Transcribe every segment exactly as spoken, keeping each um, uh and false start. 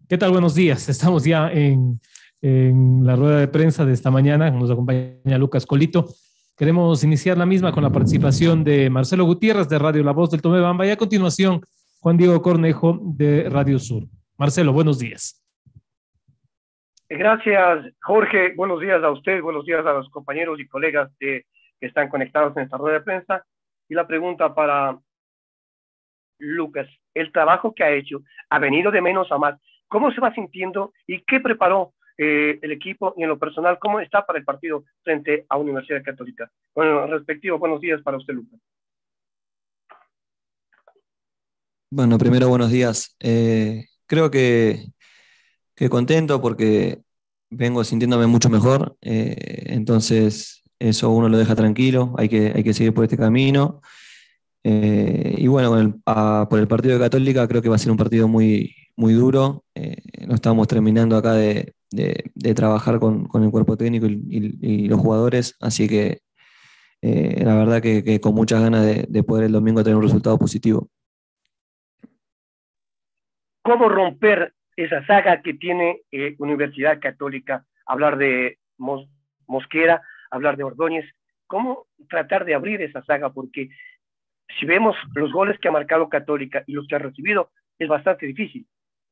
¿Qué tal? Buenos días. Estamos ya en, en la rueda de prensa de esta mañana. Nos acompaña Lucas Colito. Queremos iniciar la misma con la participación de Marcelo Gutiérrez de Radio La Voz del Tomebamba y a continuación Juan Diego Cornejo de Radio Sur. Marcelo, buenos días. Gracias, Jorge. Buenos días a usted, buenos días a los compañeros y colegas de, que están conectados en esta rueda de prensa. Y la pregunta para Lucas, el trabajo que ha hecho ha venido de menos a más. ¿Cómo se va sintiendo y qué preparó eh, el equipo y en lo personal, cómo está para el partido frente a Universidad Católica? Bueno, respectivo, buenos días para usted, Lucas. Bueno, primero buenos días. Eh, creo que, que contento porque vengo sintiéndome mucho mejor, eh, entonces eso uno lo deja tranquilo, hay que, hay que seguir por este camino. Eh, y bueno, con el- a- por el partido de Católica creo que va a ser un partido muy, muy duro. Eh, lo estamos terminando acá de, de- de trabajar con, con el cuerpo técnico y, y- y los jugadores, así que eh, la verdad que, que con muchas ganas de, de poder el domingo tener un resultado positivo. ¿Cómo romper esa saga que tiene eh, Universidad Católica? Hablar de Mos Mosquera, hablar de Ordóñez. ¿Cómo tratar de abrir esa saga? Porque si vemos los goles que ha marcado Católica y los que ha recibido, es bastante difícil.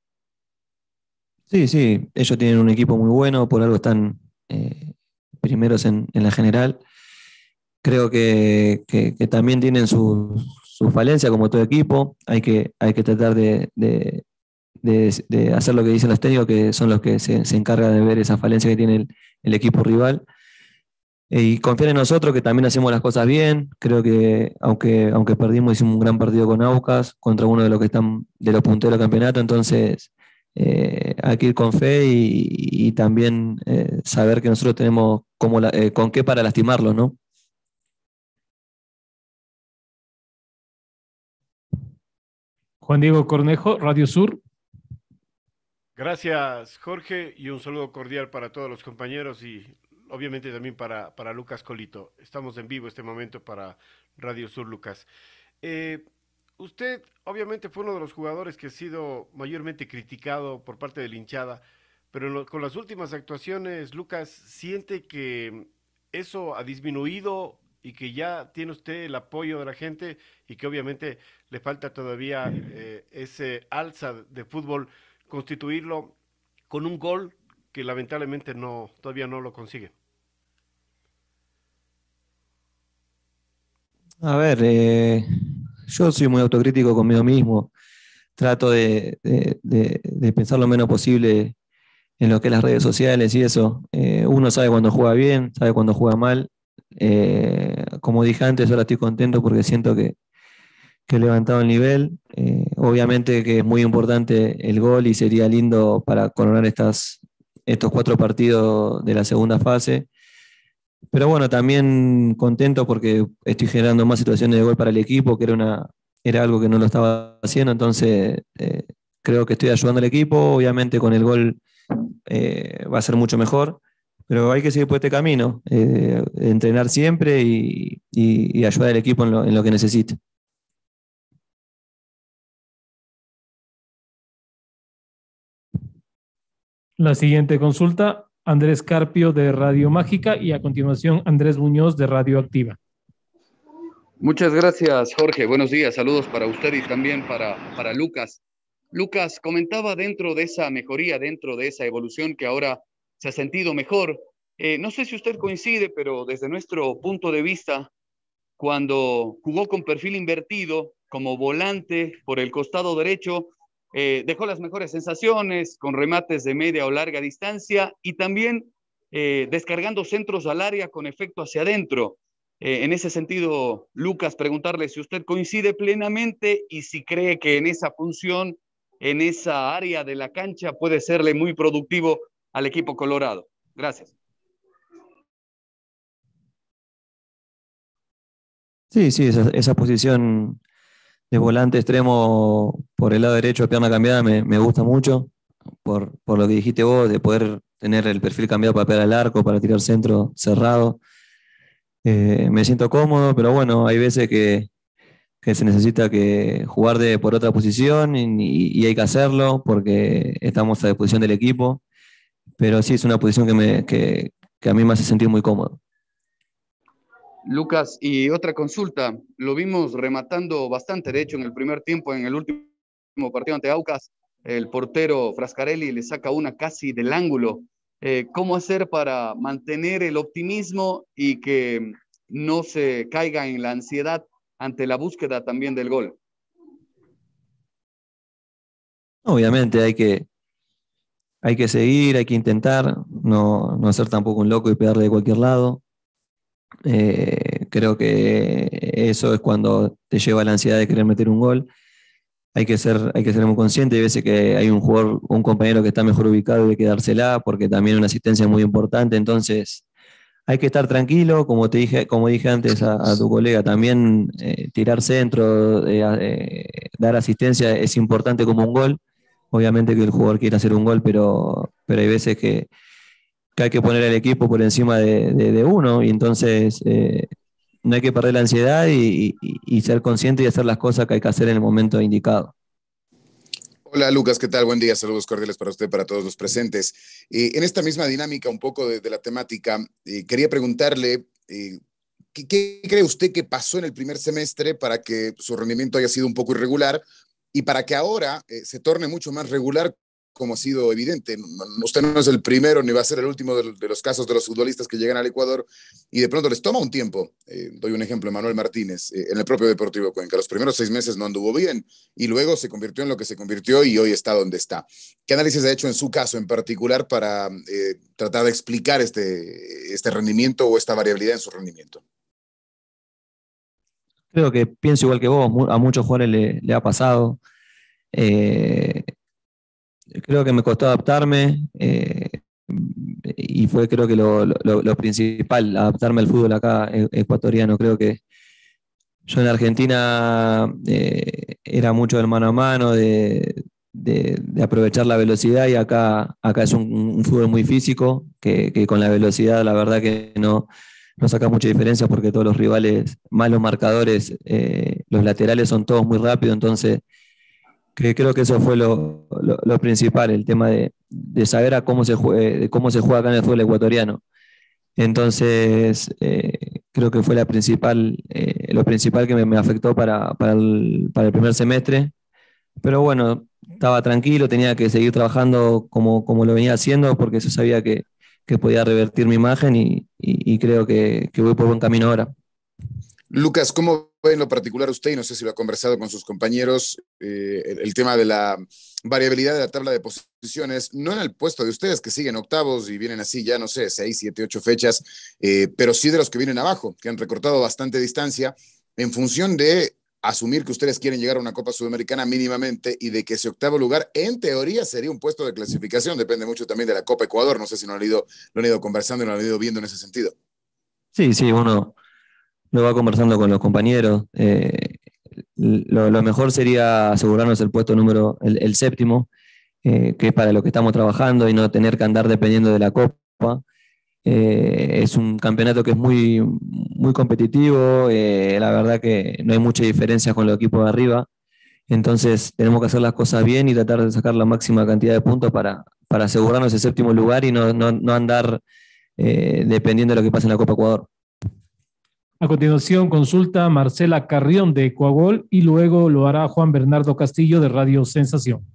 Sí, sí, ellos tienen un equipo muy bueno, por algo están eh, primeros en, en la general. Creo que, que- que también tienen su, su falencia como todo equipo. Hay que, hay que tratar de, de- de- de hacer lo que dicen los técnicos, que son los que se, se encargan de ver esa falencia que tiene el, el equipo rival. Eh, Y confiar en nosotros, que también hacemos las cosas bien. Creo que aunque, aunque perdimos, hicimos un gran partido con Aucas contra uno de los que están de los punteros del campeonato. Entonces, eh, hay que ir con fe y, y también eh, saber que nosotros tenemos cómo la- eh, con qué para lastimarlos, ¿no? Juan Diego Cornejo, Radio Sur. Gracias, Jorge, y un saludo cordial para todos los compañeros y obviamente también para, para Lucas Colito. Estamos en vivo este momento para Radio Sur, Lucas. Eh, Usted obviamente fue uno de los jugadores que ha sido mayormente criticado por parte de la hinchada, pero en lo- con las últimas actuaciones, Lucas, ¿siente que eso ha disminuido y que ya tiene usted el apoyo de la gente y que obviamente le falta todavía eh, ese alza de fútbol, constituirlo con un gol que lamentablemente no, todavía no lo consigue? A ver, eh, yo soy muy autocrítico conmigo mismo. Trato de, de- de- de pensar lo menos posible en lo que es las redes sociales y eso. Eh, uno sabe cuando juega bien, sabe cuando juega mal. Eh, como dije antes, ahora estoy contento porque siento que, que he levantado el nivel. Eh, obviamente que es muy importante el gol y sería lindo para coronar estas, estos cuatro partidos de la segunda fase. Pero bueno, también contento porque estoy generando más situaciones de gol para el equipo, que era, una, era algo que no lo estaba haciendo. Entonces eh, creo que estoy ayudando al equipo. Obviamente con el gol eh, va a ser mucho mejor, pero hay que seguir por este camino, eh, entrenar siempre y, y- y ayudar al equipo en lo, en lo que necesite. La siguiente consulta, Andrés Carpio de Radio Mágica y a continuación Andrés Muñoz de Radio Activa. Muchas gracias, Jorge. Buenos días. Saludos para usted y también para, para Lucas. Lucas comentaba dentro de esa mejoría, dentro de esa evolución que ahora se ha sentido mejor. Eh, no sé si usted coincide, pero desde nuestro punto de vista, cuando jugó con perfil invertido como volante por el costado derecho, eh, dejó las mejores sensaciones con remates de media o larga distancia y también eh, descargando centros al área con efecto hacia adentro. Eh, en ese sentido, Lucas, preguntarle si usted coincide plenamente y si cree que en esa función, en esa área de la cancha, puede serle muy productivo al equipo colorado. Gracias. Sí, sí, esa, esa posición de volante extremo por el lado derecho, pierna cambiada, me, me gusta mucho, por, por lo que dijiste vos, de poder tener el perfil cambiado para pegar al arco, para tirar centro cerrado. Eh, me siento cómodo, pero bueno, hay veces que, que se necesita que jugar de, por otra posición y, y hay que hacerlo porque estamos a disposición del equipo, pero sí es una posición que, me, que, que a mí me hace sentir muy cómodo. Lucas, y otra consulta, lo vimos rematando bastante, de hecho en el primer tiempo, en el último partido ante Aucas, el portero Frascarelli le saca una casi del ángulo. Eh, ¿Cómo hacer para mantener el optimismo y que no se caiga en la ansiedad ante la búsqueda también del gol? Obviamente hay que, hay que seguir, hay que intentar, no, no ser tampoco un loco y pegarle de cualquier lado. Eh, creo que eso es cuando te lleva a la ansiedad de querer meter un gol. Hay que ser, hay que ser muy consciente. Hay veces que hay un jugador, un compañero que está mejor ubicado y hay que dársela porque también una asistencia es muy importante. Entonces hay que estar tranquilo, como te dije, como dije antes a, a tu colega, también eh, tirar centro, eh, eh, dar asistencia es importante como un gol. Obviamente que el jugador quiere hacer un gol, pero, pero hay veces que, que hay que poner al equipo por encima de, de, de uno y entonces eh, no hay que perder la ansiedad y, y, y ser consciente y hacer las cosas que hay que hacer en el momento indicado. Hola Lucas, ¿qué tal? Buen día, saludos cordiales para usted, para todos los presentes. Eh, en esta misma dinámica, un poco de, de la temática, eh, quería preguntarle, eh, ¿qué, ¿qué cree usted que pasó en el primer semestre para que su rendimiento haya sido un poco irregular y para que ahora eh, se torne mucho más regular, como ha sido evidente? No, no, usted no es el primero ni va a ser el último de, de los casos de los futbolistas que llegan al Ecuador y de pronto les toma un tiempo. Eh, doy un ejemplo, Manuel Martínez, eh, en el propio Deportivo Cuenca. Los primeros seis meses no anduvo bien y luego se convirtió en lo que se convirtió y hoy está donde está. ¿Qué análisis ha hecho en su caso en particular para eh, tratar de explicar este, este rendimiento o esta variabilidad en su rendimiento? Creo que pienso igual que vos, a muchos jugadores le, le ha pasado. Eh, creo que me costó adaptarme eh, y fue creo que lo, lo, lo principal, adaptarme al fútbol acá ecuatoriano. Creo que yo en Argentina eh, era mucho del mano a mano, de, de, de aprovechar la velocidad y acá, acá es un, un fútbol muy físico, que, que con la velocidad la verdad que no, no saca mucha diferencia porque todos los rivales, más los marcadores, eh, los laterales son todos muy rápidos, entonces que creo que eso fue lo, lo, lo principal, el tema de, de saber a cómo se juega, de cómo se juega acá en el fútbol ecuatoriano. Entonces, eh, creo que fue la principal, eh, lo principal que me, me afectó para, para, el, para el primer semestre. Pero bueno, estaba tranquilo, tenía que seguir trabajando como, como lo venía haciendo, porque yo sabía que, que podía revertir mi imagen y, y, y creo que, que voy por buen camino ahora. Lucas, ¿cómo ve en lo particular usted, y no sé si lo ha conversado con sus compañeros, eh, el, el tema de la variabilidad de la tabla de posiciones, no en el puesto de ustedes que siguen octavos y vienen así ya, no sé, seis, siete, ocho fechas, eh, pero sí de los que vienen abajo, que han recortado bastante distancia en función de asumir que ustedes quieren llegar a una Copa Sudamericana mínimamente y de que ese octavo lugar, en teoría, sería un puesto de clasificación. Depende mucho también de la Copa Ecuador. No sé si no lo han ido, lo han ido conversando y lo han ido viendo en ese sentido. Sí, sí, uno lo va conversando con los compañeros. Eh, lo, lo mejor sería asegurarnos el puesto número, el, el séptimo, eh, que es para lo que estamos trabajando y no tener que andar dependiendo de la Copa. Eh, es un campeonato que es muy, muy competitivo, eh, la verdad que no hay mucha diferencia con los equipos de arriba, entonces tenemos que hacer las cosas bien y tratar de sacar la máxima cantidad de puntos para, para asegurarnos el séptimo lugar y no, no, no andar eh, dependiendo de lo que pase en la Copa Ecuador. A continuación consulta Marcela Carrión de Ecuagol y luego lo hará Juan Bernardo Castillo de Radio Sensación.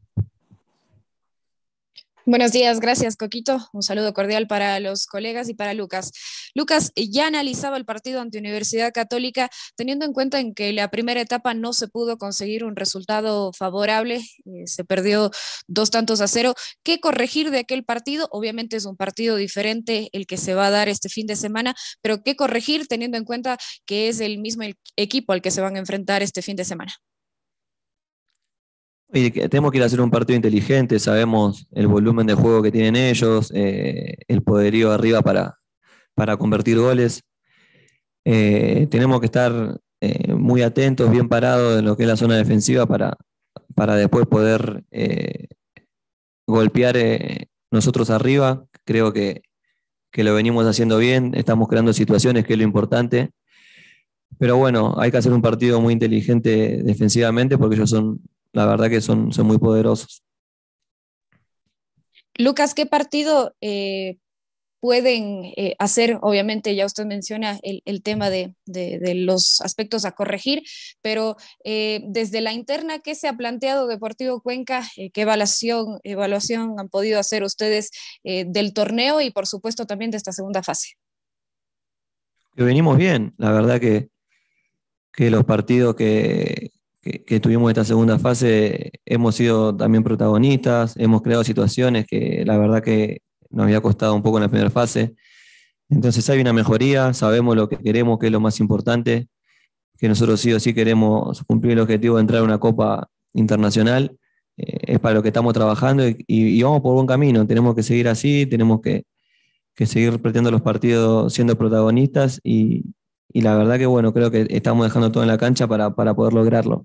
Buenos días, gracias Coquito. Un saludo cordial para los colegas y para Lucas. Lucas, ya analizaba el partido ante Universidad Católica, teniendo en cuenta en que la primera etapa no se pudo conseguir un resultado favorable, eh, se perdió dos tantos a cero. ¿Qué corregir de aquel partido? Obviamente es un partido diferente el que se va a dar este fin de semana, pero ¿qué corregir teniendo en cuenta que es el mismo equipo al que se van a enfrentar este fin de semana? Y tenemos que ir a hacer un partido inteligente, sabemos el volumen de juego que tienen ellos, eh, el poderío arriba para, para convertir goles. Eh, tenemos que estar eh, muy atentos, bien parados en lo que es la zona defensiva para, para después poder eh, golpear eh, nosotros arriba. Creo que, que lo venimos haciendo bien, estamos creando situaciones, que es lo importante. pero bueno, hay que hacer un partido muy inteligente defensivamente porque ellos son, la verdad que son, son muy poderosos. Lucas, ¿qué partido eh, pueden eh, hacer? Obviamente ya usted menciona el, el tema de, de, de, los aspectos a corregir, pero eh, desde la interna, ¿qué se ha planteado Deportivo Cuenca? Eh, ¿Qué evaluación, evaluación han podido hacer ustedes eh, del torneo y por supuesto también de esta segunda fase? Que venimos bien, la verdad que, que los partidos que, que, que tuvimos esta segunda fase hemos sido también protagonistas, hemos creado situaciones que la verdad que nos había costado un poco en la primera fase. Entonces hay una mejoría, sabemos lo que queremos, que es lo más importante, que nosotros sí o sí queremos cumplir el objetivo de entrar a una Copa Internacional, eh, es para lo que estamos trabajando y, y, y vamos por buen camino, tenemos que seguir así, tenemos que, que seguir repitiendo los partidos siendo protagonistas y, y la verdad que bueno, creo que estamos dejando todo en la cancha para, para poder lograrlo.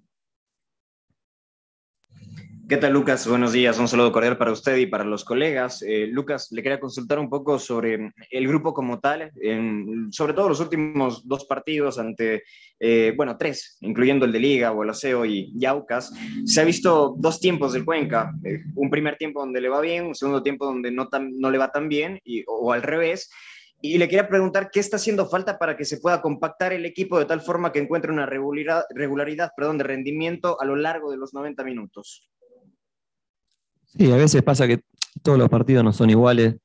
¿Qué tal, Lucas? Buenos días. Un saludo cordial para usted y para los colegas. Eh, Lucas, le quería consultar un poco sobre el grupo como tal, en, sobre todo los últimos dos partidos ante, eh, bueno, tres, incluyendo el de Liga, Boloseo y, y Aucas. Se ha visto dos tiempos del Cuenca. Eh, un primer tiempo donde le va bien, un segundo tiempo donde no, tan, no le va tan bien, y, o al revés. Y le quería preguntar qué está haciendo falta para que se pueda compactar el equipo de tal forma que encuentre una regularidad, regularidad perdón, de rendimiento a lo largo de los noventa minutos. Sí, a veces pasa que todos los partidos no son iguales.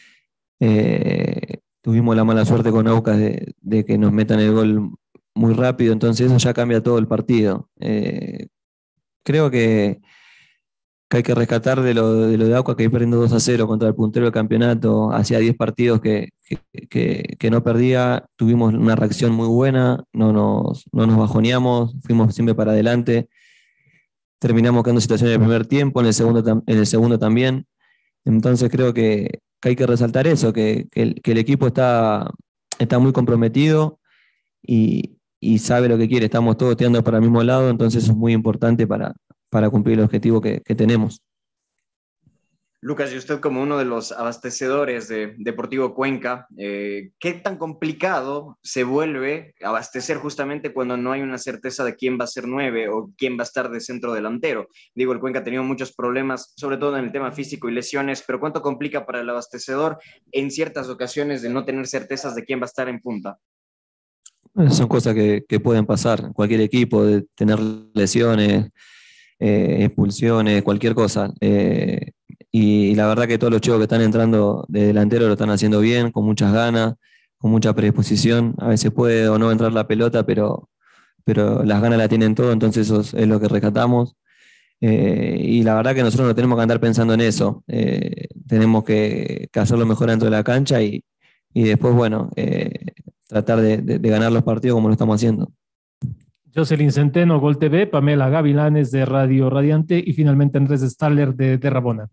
Eh, tuvimos la mala suerte con Aucas de, de que nos metan el gol muy rápido, entonces eso ya cambia todo el partido. Eh, creo que, que hay que rescatar de lo de, lo de Aucas, que ir perdiendo dos a cero contra el puntero del campeonato. Hacía diez partidos que, que, que, que no perdía, tuvimos una reacción muy buena, no nos, no nos bajoneamos, fuimos siempre para adelante. Terminamos quedando situaciones en el primer tiempo, en el segundo, en el segundo también. Entonces creo que, que hay que resaltar eso, que, que, el, que el equipo está, está muy comprometido y, y sabe lo que quiere. Estamos todos tirando para el mismo lado, entonces eso es muy importante para, para cumplir el objetivo que, que tenemos. Lucas, y usted como uno de los abastecedores de Deportivo Cuenca, eh, ¿qué tan complicado se vuelve abastecer justamente cuando no hay una certeza de quién va a ser nueve o quién va a estar de centro delantero? Digo, el Cuenca ha tenido muchos problemas, sobre todo en el tema físico y lesiones, pero ¿cuánto complica para el abastecedor en ciertas ocasiones de no tener certezas de quién va a estar en punta? Son cosas que, que pueden pasar en cualquier equipo, de tener lesiones, eh, expulsiones, cualquier cosa. Eh, y, y la verdad que todos los chicos que están entrando de delantero lo están haciendo bien, con muchas ganas, con mucha predisposición. A veces puede o no entrar la pelota, pero, pero las ganas la tienen todo, entonces eso es, es lo que rescatamos. Eh, y la verdad que nosotros no tenemos que andar pensando en eso. Eh, tenemos que, que hacerlo mejor dentro de la cancha y, y después, bueno, eh, tratar de, de, de ganar los partidos como lo estamos haciendo. Jocelyn Centeno, Gol T V, Pamela Gavilanes de Radio Radiante y finalmente Andrés Staller de, de Rabona.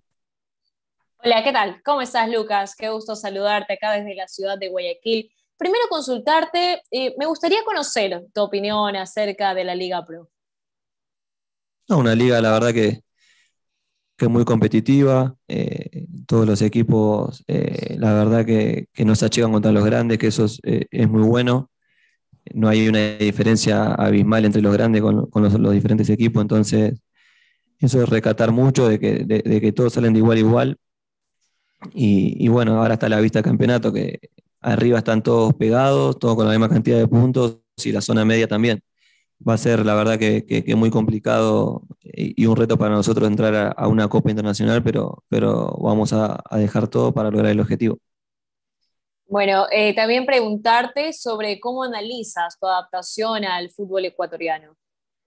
Hola, ¿qué tal? ¿Cómo estás, Lucas? Qué gusto saludarte acá desde la ciudad de Guayaquil. Primero consultarte, eh, me gustaría conocer tu opinión acerca de la Liga Pro. No, una liga, la verdad que, que es muy competitiva, eh, todos los equipos, eh, la verdad que, que no se achican contra los grandes, que eso es, eh, es muy bueno. No hay una diferencia abismal entre los grandes con, con los, los diferentes equipos, entonces eso es rescatar mucho de que, de, de que todos salen de igual a igual. Y, y bueno, ahora está a la vista del campeonato, que arriba están todos pegados, todos con la misma cantidad de puntos y la zona media también. Va a ser la verdad que, que, que muy complicado y, y un reto para nosotros entrar a, a una Copa Internacional, pero, pero vamos a, a dejar todo para lograr el objetivo. Bueno, eh, también preguntarte sobre cómo analizas tu adaptación al fútbol ecuatoriano.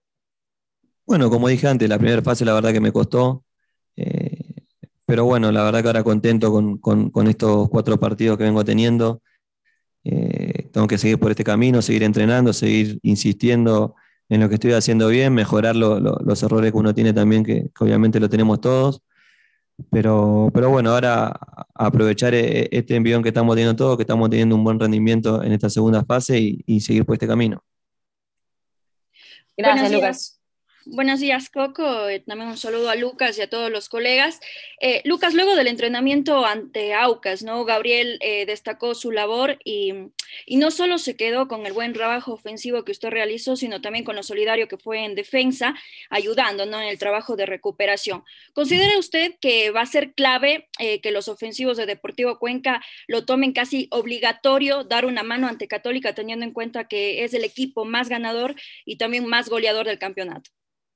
Bueno, como dije antes, la primera fase la verdad que me costó, eh, pero bueno, la verdad que ahora contento con, con, con estos cuatro partidos que vengo teniendo. Eh, tengo que seguir por este camino, seguir entrenando, seguir insistiendo en lo que estoy haciendo bien, mejorar lo, lo, los errores que uno tiene también, que, que obviamente lo tenemos todos. Pero, pero bueno, ahora aprovechar este envión que estamos teniendo todos, que estamos teniendo un buen rendimiento en esta segunda fase y, y seguir por este camino. Gracias, Lucas. Buenos días, Coco. Eh, también un saludo a Lucas y a todos los colegas. Eh, Lucas, luego del entrenamiento ante Aucas, ¿no? Gabriel eh, destacó su labor y, y no solo se quedó con el buen trabajo ofensivo que usted realizó, sino también con lo solidario que fue en defensa, ayudando, ¿no?, en el trabajo de recuperación. ¿Considera usted que va a ser clave eh, que los ofensivos de Deportivo Cuenca lo tomen casi obligatorio, dar una mano ante Católica, teniendo en cuenta que es el equipo más ganador y también más goleador del campeonato?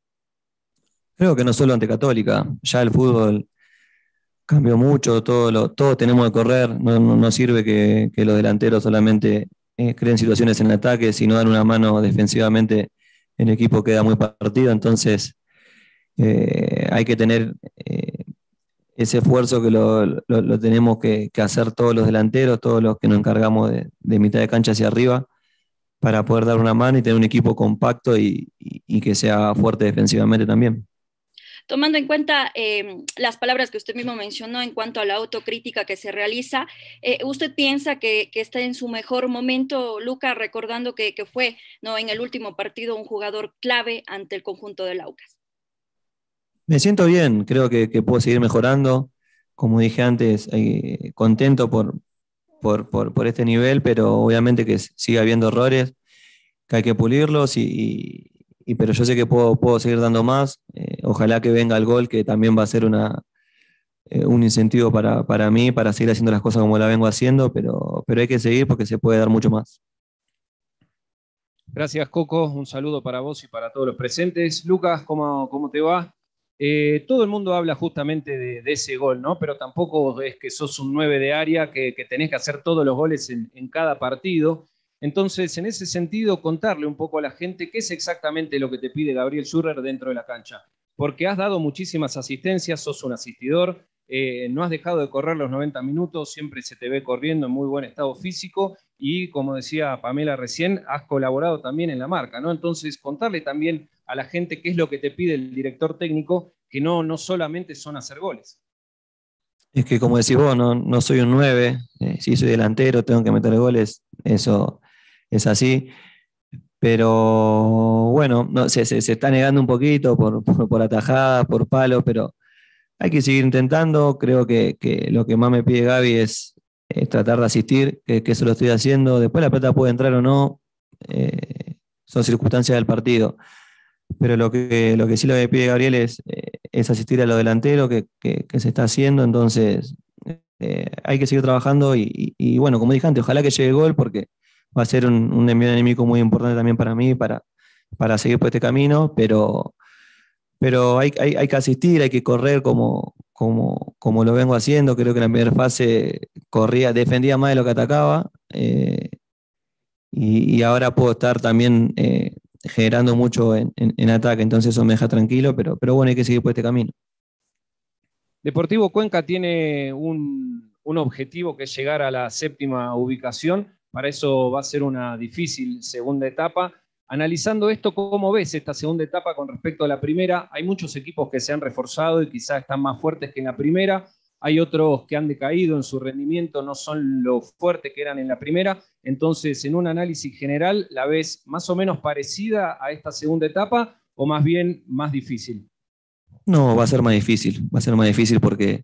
Creo que no solo ante Católica, ya el fútbol cambió mucho, todo lo, todos tenemos que correr, no, no, no sirve que, que los delanteros solamente eh, creen situaciones en ataque, sino dan una mano defensivamente, el equipo queda muy partido, entonces eh, hay que tener eh, ese esfuerzo que lo, lo, lo tenemos que, que hacer todos los delanteros, todos los que nos encargamos de, de mitad de cancha hacia arriba, para poder dar una mano y tener un equipo compacto y, y, y que sea fuerte defensivamente también. Tomando en cuenta eh, las palabras que usted mismo mencionó en cuanto a la autocrítica que se realiza, eh, ¿usted piensa que, que está en su mejor momento, Lucas, recordando que, que fue, ¿no?, en el último partido un jugador clave ante el conjunto del Aucas? Me siento bien, creo que, que puedo seguir mejorando. Como dije antes, eh, contento por, por, por, por este nivel, pero obviamente que sigue habiendo errores, que hay que pulirlos, y, y, y pero yo sé que puedo, puedo seguir dando más. Eh, ojalá que venga el gol, que también va a ser una, eh, un incentivo para, para mí, para seguir haciendo las cosas como la vengo haciendo, pero, pero hay que seguir porque se puede dar mucho más. Gracias, Coco. Un saludo para vos y para todos los presentes. Lucas, ¿cómo, cómo te va? Eh, todo el mundo habla justamente de, de ese gol, ¿no? Pero tampoco es que sos un nueve de área, que, que tenés que hacer todos los goles en, en cada partido. Entonces, en ese sentido, contarle un poco a la gente qué es exactamente lo que te pide Gabriel Schürrer dentro de la cancha. Porque has dado muchísimas asistencias, sos un asistidor, eh, no has dejado de correr los noventa minutos, siempre se te ve corriendo en muy buen estado físico y, como decía Pamela recién, has colaborado también en la marca, ¿no? Entonces, contarle también a la gente qué es lo que te pide el director técnico, que no, no solamente son hacer goles. Es que, como decís vos, no, no soy un nueve, eh, si soy delantero, tengo que meter goles, eso es así, pero bueno, no, se, se, se está negando un poquito por, por, por atajadas, por palos, pero hay que seguir intentando. Creo que, que lo que más me pide Gaby es, es tratar de asistir, que, que eso lo estoy haciendo. Después la pelota puede entrar o no, eh, son circunstancias del partido, pero lo que, lo que sí lo que pide Gabriel es, eh, es asistir a lo delantero que, que, que se está haciendo, entonces eh, hay que seguir trabajando y, y, y bueno, como dije antes, ojalá que llegue el gol porque va a ser un, un envío enemigo muy importante también para mí, para, para seguir por este camino, pero, pero hay, hay, hay que asistir, hay que correr como, como, como lo vengo haciendo. Creo que en la primera fase corría, defendía más de lo que atacaba, eh, y, y ahora puedo estar también eh, generando mucho en, en, en ataque, entonces eso me deja tranquilo, pero, pero bueno, hay que seguir por este camino. Deportivo Cuenca tiene un, un objetivo que es llegar a la séptima ubicación. Para eso va a ser una difícil segunda etapa. Analizando esto, ¿cómo ves esta segunda etapa con respecto a la primera? Hay muchos equipos que se han reforzado y quizás están más fuertes que en la primera. Hay otros que han decaído en su rendimiento, no son lo fuertes que eran en la primera. Entonces, en un análisis general, ¿la ves más o menos parecida a esta segunda etapa o más bien más difícil? No, va a ser más difícil. Va a ser más difícil porque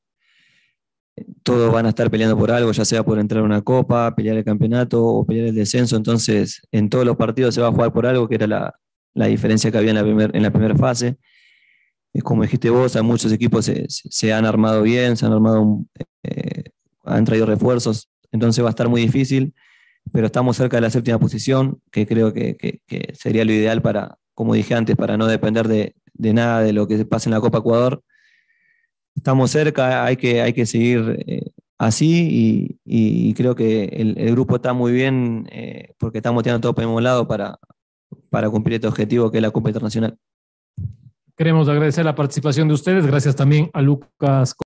todos van a estar peleando por algo, ya sea por entrar a una copa, pelear el campeonato o pelear el descenso. Entonces, en todos los partidos se va a jugar por algo, que era la, la diferencia que había en la, primer, en la primera fase. Como dijiste vos, a muchos equipos se, se han armado bien, se han armado, eh, han traído refuerzos, entonces va a estar muy difícil, pero estamos cerca de la séptima posición, que creo que, que, que sería lo ideal para, como dije antes, para no depender de, de nada de lo que pase en la Copa Ecuador. Estamos cerca, hay que, hay que seguir eh, así, y, y creo que el, el grupo está muy bien, eh, porque estamos tirando todo por el mismo lado para, para cumplir este objetivo que es la Copa Internacional. Queremos agradecer la participación de ustedes, gracias también a Lucas